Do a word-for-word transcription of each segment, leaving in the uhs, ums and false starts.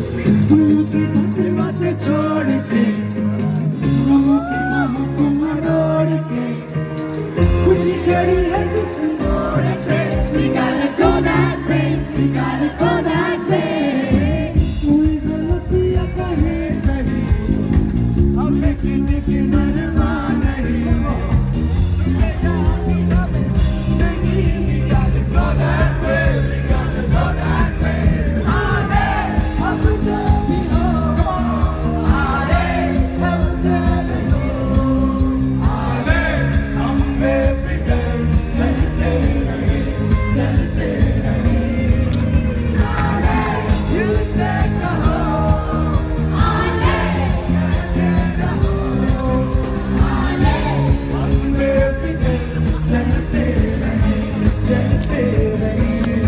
तुम की बातें बातें छोड़ के, लोगों की बाहों को मरोड़ के, खुशी खड़ी है जिस मोड़ पे। We gotta go that way, we gotta go that way. कोई गलतियाँ कहे सही, हमें किसी की परवाह नहीं। We gotta go that way, we gotta go that way. आगे अब जो भी हो, आगे अब जो भी हो, आगे हम बेफिक्र चलते रहे, चलते रहे। आगे दिल से कहो, आगे कहते रहो, आगे हम बेफिक्र चलते रहे, चलते रहे।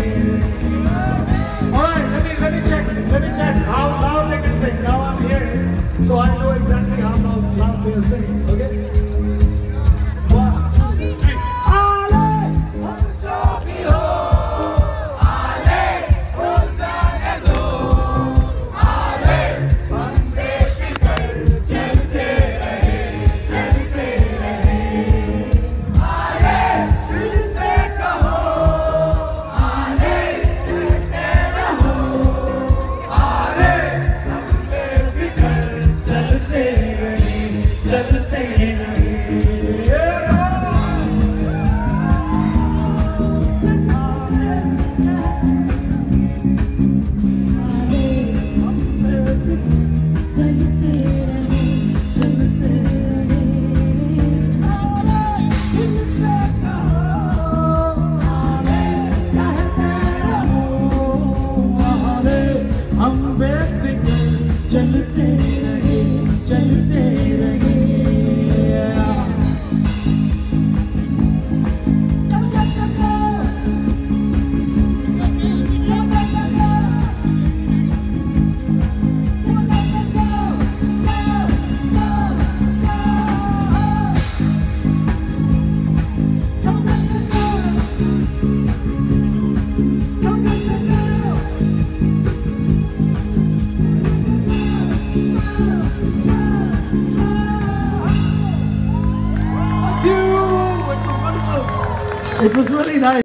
All right, let me let me check. Let me check how loud they can sing. Now I'm here, so I know exactly how loud, loud they can sing. Okay. One, two, three. आले अब जो भी हो, आले हो जाने दो, आले हम बेफिक्र चलते रहे, चलते रहे। आले दिल से कहो, आले कहते रहो, आले हम बेफिक्र चलते रहे, चलते रहे। हम बेफिक्र चलते रहे, चलते रहे। It was really nice.